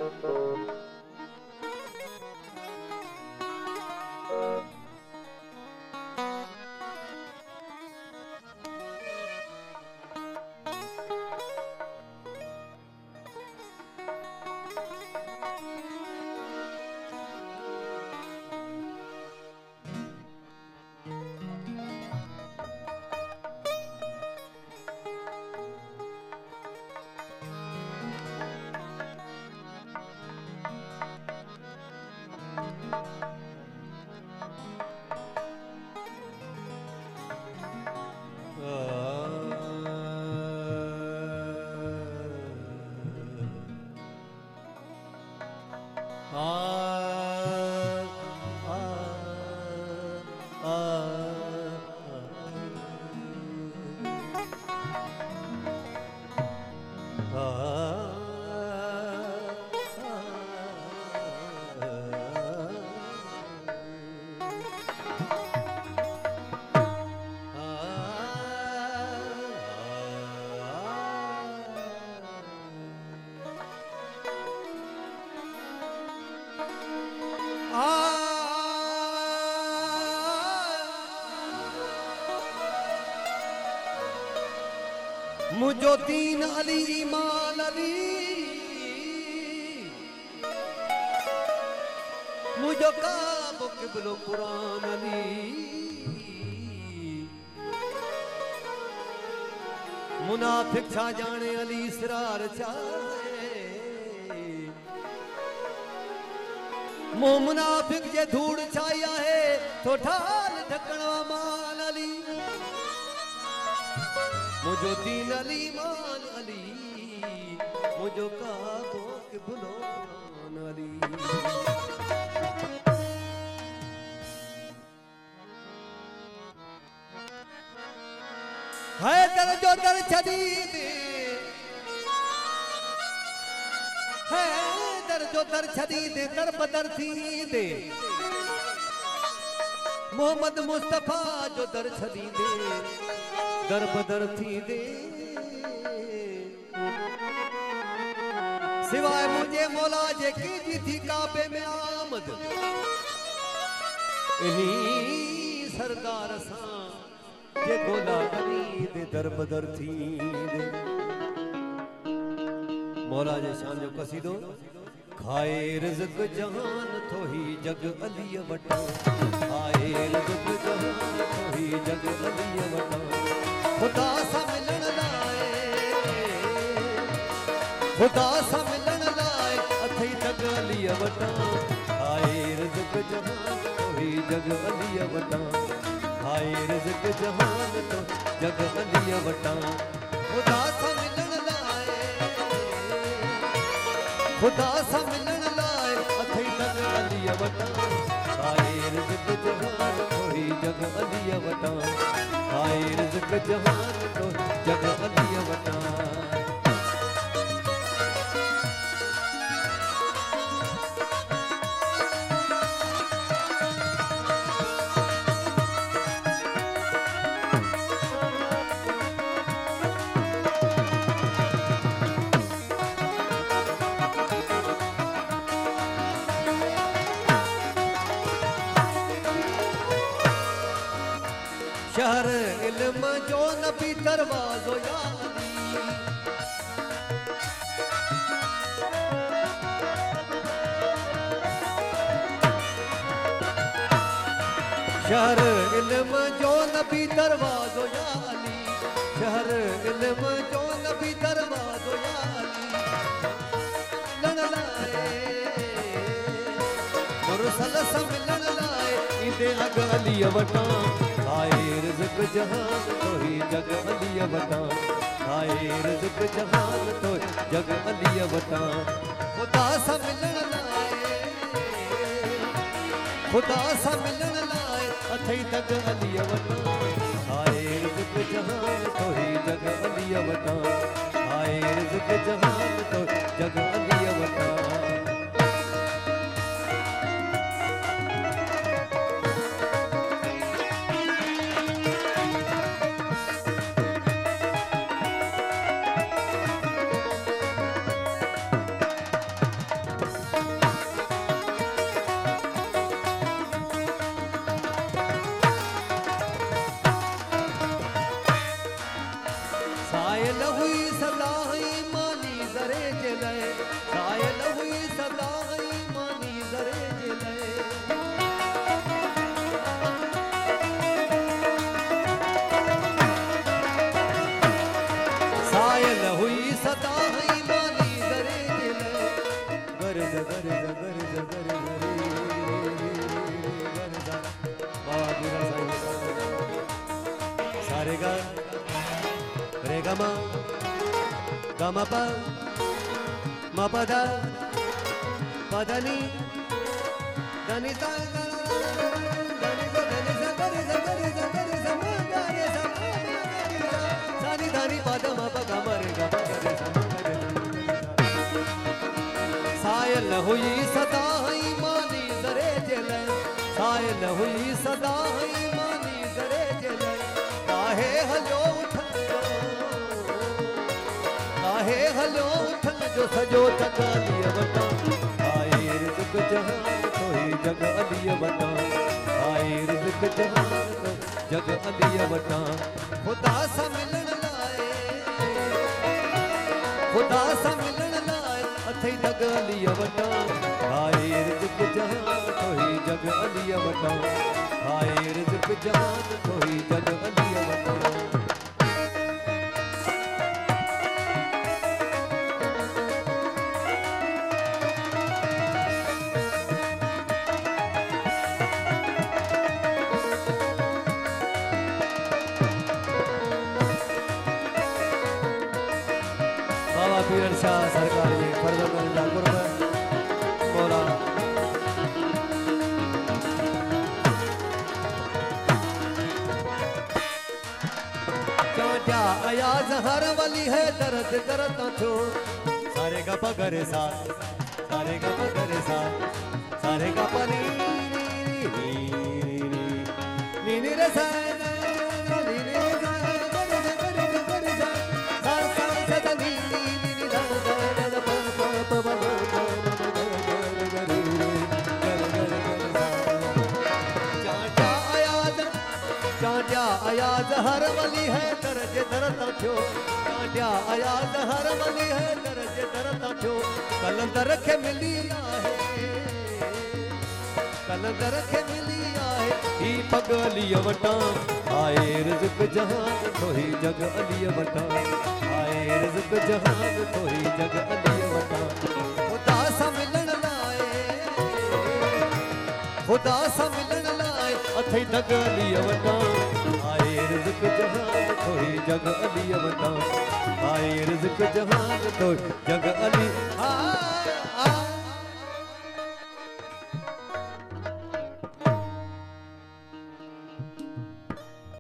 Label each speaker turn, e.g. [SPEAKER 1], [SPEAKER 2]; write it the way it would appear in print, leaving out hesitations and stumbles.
[SPEAKER 1] मुझो दीन अली ईमान अली मुझो काबो किबलो कुरान अली मुनाफिक छा जाने अली इसरार चाहे मो मुनाफिक जे धूड़ छाया है तो ढाल ढकणो मान अली मुझो दीन अली मान अली मुझो काबो किबलो कुरान अली है दर जो दर छदीद है दर जो दर छदीद दर बदर थी दे मोहम्मद मुस्तफा जो दर छदीद दर बदर थी दे सिवाय मुझे मौला जे की थी काबे में आमद इन्हीं सरदार सा जे गोला अली दे दर बदर थी दे मौला जे शान जो कसीदो खाए रिज़्क़ जहान थो ही जग अली वटा खाए रिज़्क़ जहान थो ही जग अली वटा खुदा सा मिलन लाए खुदा सा मिलन लाए अथई जग अली वटा खाए रिज़्क़ जहान थो ही जग अली वटा खाए रिज़्क़ जहान तो जग अली वटा खुदा सा मिलन लाए खुदा सा मिलन लाए अथई जग अली वटा खाए रिज़्क़ जहान तो ही जग अली वटा खाए रिज़्क़ जहान तो जग अली वटा शहर इल्म जो नबी दरवाज़ो या अली शहर इल्म जो नबी दरवाज़ो या अली शहर इल्म जो नबी दरवाज़ो या अली मिलन लाए मुरसल सा मिलन लाए इंदे अग अली वटा खाए रिज़्क़ जहान तो ही जग अली वटा खाए रिज़्क़ जहान तो जग अली वटा खुदा सा मिलन लाए खुदा सा मिलन लाए अथई जग अली वटा खाए रिज़्क़ जहान तो ही जग अली वटा खाए रिज़्क़ जहान तो जग अली वटा ma pa ma pa da pa da ni da ni sa da ni sa da ni sa ga ni sa ga ni sa ga ni sa ma ga ni sa sa ni da ni pa da ma pa ga ma re ga pa ga re sa ma ga re सायल हुई सदा ही मानी जरे जले soil हुई सदा ही मानी जरे जले काहे हलो उठन जो सजो जग अलिय वटा आए रिज़्क़ जहान तो ही जग अलिय वटा आए रिज़्क़ जहान तो जग अलिय वटा खुदा सा मिलन लाए खुदा सा मिलन लाए अथई जग अलिय वटा आए रिज़्क़ जहान तो ही जग अलिय वटा आए रिज़्क़ जहान तो ही जग अलिय वटा पीर शाह सरकार जी फरजंद कुर्ब मौला क्या अयाज हर वाली है दर्द करता छो सारे का पगरे सा सारे का पगरे सा सारे का पनी नी रे सा अयाज हर वली है दर्ज दरता थो कांडिया अयाज हर वली है दर्ज दरता थो कलंदर खे मिली आहे कलंदर खे मिली आहे ही पग अलिय वटा आए रिज़्क़ जहान तो ही जग अलिय वटा आए रिज़्क़ जहान तो ही जग अलिय वटा खुदा सा मिलन लाए खुदा सा मिलन लाए अथई जग अलिय वटा रिज़्क़ जहान तो ही जग अलिय वटा आए रिज़्क़ जहान तो जग अली